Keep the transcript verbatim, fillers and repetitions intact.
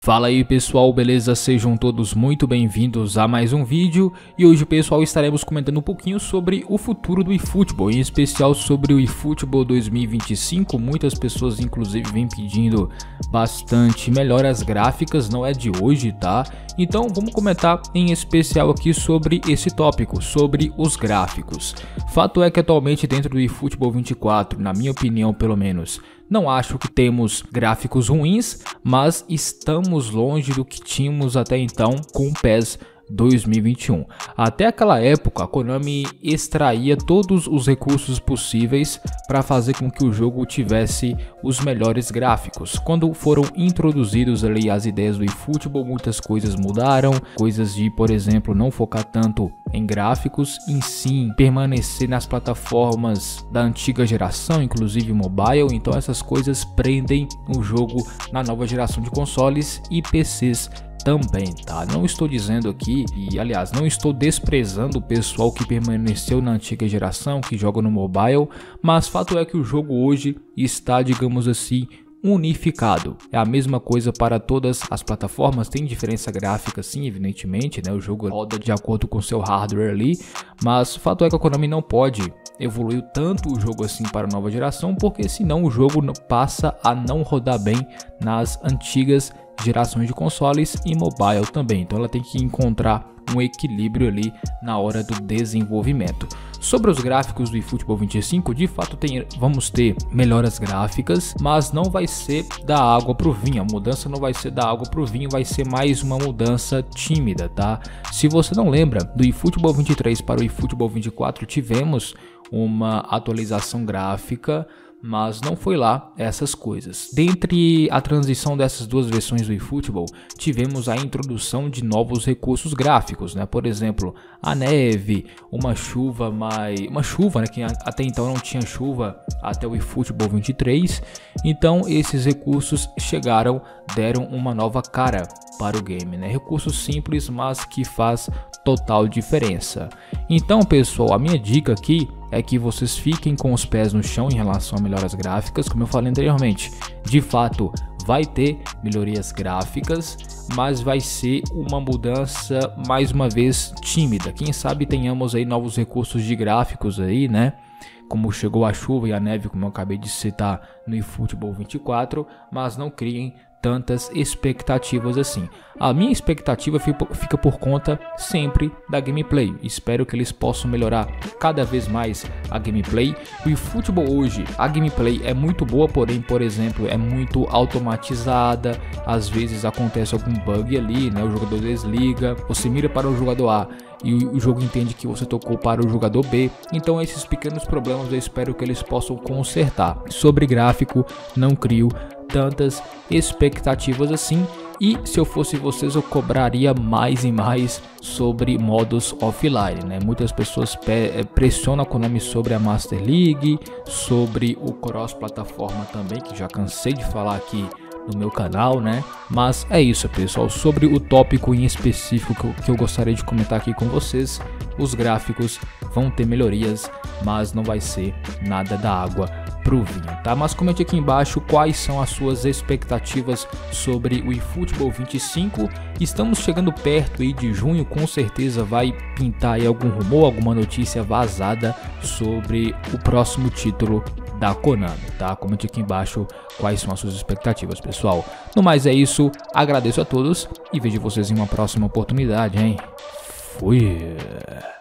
Fala aí pessoal, beleza? Sejam todos muito bem-vindos a mais um vídeo e hoje pessoal estaremos comentando um pouquinho sobre o futuro do eFootball, em especial sobre o eFootball dois mil e vinte e cinco. Muitas pessoas inclusive vêm pedindo bastante melhoras gráficas, não é de hoje, tá? Então vamos comentar em especial aqui sobre esse tópico, sobre os gráficos. Fato é que atualmente dentro do eFootball vinte e quatro, na minha opinião pelo menos, não acho que temos gráficos ruins, mas estamos longe do que tínhamos até então com o PES dois mil e vinte e um. Até aquela época, a Konami extraía todos os recursos possíveis para fazer com que o jogo tivesse os melhores gráficos. Quando foram introduzidos ali as ideias do eFootball, muitas coisas mudaram, coisas de, por exemplo, não focar tanto em gráficos, em sim permanecer nas plataformas da antiga geração, inclusive mobile. Então essas coisas prendem o jogo na nova geração de consoles e P Cs também, tá? Não estou dizendo aqui, e aliás, não estou desprezando o pessoal que permaneceu na antiga geração, que joga no mobile, mas fato é que o jogo hoje está, digamos assim, unificado. É a mesma coisa para todas as plataformas, tem diferença gráfica sim, evidentemente, né? O jogo roda de acordo com o seu hardware ali, mas fato é que a Konami não pode evoluir tanto o jogo assim para a nova geração, porque senão o jogo passa a não rodar bem nas antigas gerações de consoles e mobile também. Então ela tem que encontrar um equilíbrio ali na hora do desenvolvimento. Sobre os gráficos do eFootball vinte e cinco, de fato tem, vamos ter melhoras gráficas, mas não vai ser da água pro vinho. A mudança não vai ser da água pro vinho, vai ser mais uma mudança tímida, tá? Se você não lembra, do eFootball vinte e três para o eFootball vinte e quatro tivemos uma atualização gráfica, mas não foi lá essas coisas. Dentre a transição dessas duas versões do eFootball, tivemos a introdução de novos recursos gráficos, né? Por exemplo, a neve, uma chuva mais, uma chuva, né? Que até então não tinha chuva até o eFootball vinte e três. Então esses recursos chegaram, deram uma nova cara para o game, né? Recursos simples, mas que faz total diferença. Então, pessoal, a minha dica aqui é que vocês fiquem com os pés no chão em relação a melhoras gráficas. Como eu falei anteriormente, de fato vai ter melhorias gráficas, mas vai ser uma mudança mais uma vez tímida. Quem sabe tenhamos aí novos recursos de gráficos aí, né? Como chegou a chuva e a neve, como eu acabei de citar no eFootball vinte e quatro, mas não criem tantas expectativas assim. A minha expectativa fica por conta sempre da gameplay. Espero que eles possam melhorar cada vez mais a gameplay. O eFootball hoje, a gameplay é muito boa, porém, por exemplo, é muito automatizada. Às vezes acontece algum bug ali, né? O jogador desliga, você mira para o jogador A e o jogo entende que você tocou para o jogador B. Então esses pequenos problemas eu espero que eles possam consertar. Sobre gráfico, não crio tantas expectativas assim, e se eu fosse vocês eu cobraria mais e mais sobre modos offline, né? Muitas pessoas pressionam a Konami sobre a Master League, sobre o cross plataforma também, que já cansei de falar aqui no meu canal, né? Mas é isso, pessoal. Sobre o tópico em específico que eu, que eu gostaria de comentar aqui com vocês, os gráficos vão ter melhorias, mas não vai ser nada da água pro vinho, tá? Mas comente aqui embaixo quais são as suas expectativas sobre o eFootball vinte e cinco. Estamos chegando perto aí de junho, com certeza vai pintar aí algum rumor, alguma notícia vazada sobre o próximo título da Konami, tá? Comente aqui embaixo quais são as suas expectativas, pessoal. No mais é isso, agradeço a todos e vejo vocês em uma próxima oportunidade, hein? Fui!